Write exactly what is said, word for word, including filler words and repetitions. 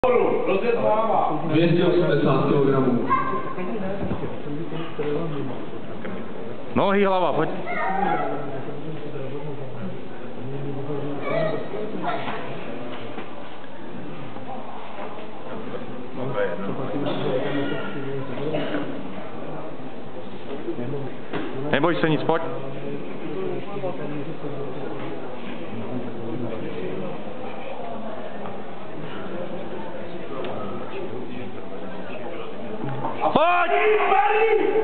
dvě stě osmdesát kilogramů. Nohy, hlava, pojď. Neboj se nic, pojď. Pojď!